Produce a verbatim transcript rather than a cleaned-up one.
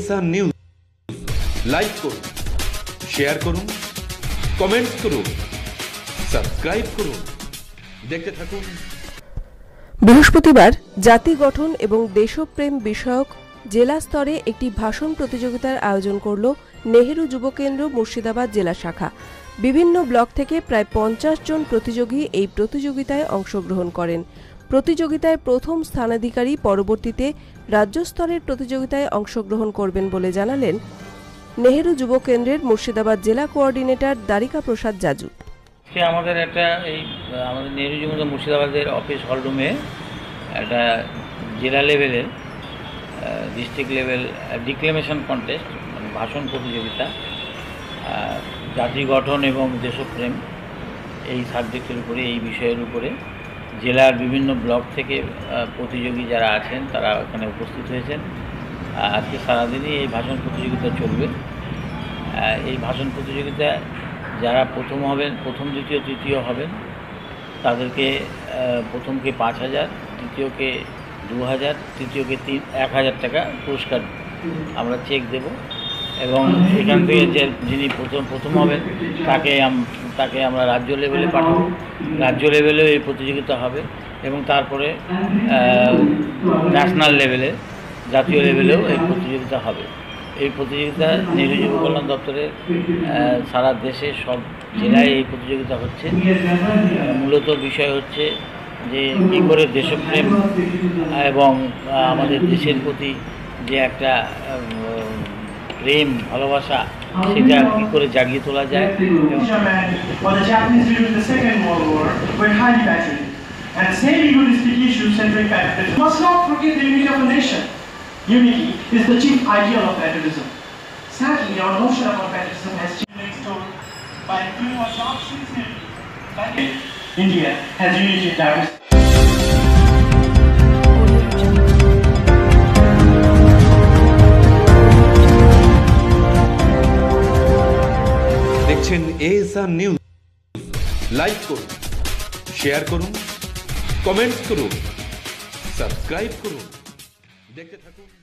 ASR news like করুন, share করুন, comments করুন, সাবস্ক্রাইব করুন, দেখতে থাকুন। বৃহস্পতিবার জাতি গঠন এবং দেশপ্রেম বিষয়ক জেলা স্তরে একটি ভাষণ প্রতিযোগিতার আয়োজন করল নেহেরু যুব কেন্দ্র মুর্শিদাবাদ জেলা শাখা। বিভিন্ন ব্লক থেকে প্রায় পঞ্চাশ জন প্রতিযোগী এই প্রতিযোগিতায় অংশগ্রহণ করেন। প্রতিযোগিতায় প্রথম স্থানাধিকারী পরবর্তীতে রাজ্য স্তরের প্রতিযোগিতায় অংশগ্রহণ করবেন বলে জানালেন নেহেরু যুব কেন্দ্রের মুর্শিদাবাদ জেলা কোঅর্ডিনেটর দ্বারিকা প্রসাদ জাজু। আমাদের একটা এই আমাদের নেহেরু যুব কেন্দ্র মুর্শিদাবাদের অফিস হলরুমে একটা জেলা লেভেলের ডিস্ট্রিক্ট লেভেল ডিক্লেমেশন কন্টেস্ট মানে ভাষণ প্রতিযোগিতা, জাতি গঠন এবং দেশপ্রেম এই সাবজেক্টের উপরে, এই বিষয়ের উপরে জেলার বিভিন্ন ব্লক থেকে প্রতিযোগী যারা আছেন তারা এখানে উপস্থিত হয়েছেন। আজকে সারাদিনই এই ভাষণ প্রতিযোগিতা চলবে। এই ভাষণ প্রতিযোগিতা যারা প্রথম হবেন, প্রথম দ্বিতীয় তৃতীয় হবেন তাদেরকে প্রথমকে পাঁচ হাজার, দ্বিতীয়কে দু হাজার, তৃতীয়কে তিন এক হাজার টাকা পুরস্কার আমরা চেক দেব এবং এখান থেকে যে যিনি প্রথম প্রথম হবেন তাকে তাকে আমরা রাজ্য লেভেলে পাঠাবো। রাজ্য লেভেলেও এই প্রতিযোগিতা হবে এবং তারপরে ন্যাশনাল লেভেলে, জাতীয় লেভেলেও এই প্রতিযোগিতা হবে। এই প্রতিযোগিতা নেহেরু যুব কল্যাণ দপ্তরের সারা দেশে সব জেলায় এই প্রতিযোগিতা হচ্ছে। মূলত বিষয় হচ্ছে যে কী করে দেশপ্রেম এবং আমাদের দেশের প্রতি যে একটা প্রেম ভালোবাসা সেটা কী করে জাগিয়ে তোলা যায়। Unity is the chief ideal of patriotism. Sadly, our notion about patriotism has changed by doing our job sincerely. India has unity in diversity. দেখছেন এএসআর নিউজ, লাইক করুন, শেয়ার করুন, কমেন্টস করুন, সাবস্ক্রাইব করুন, দেখতে থাকুন।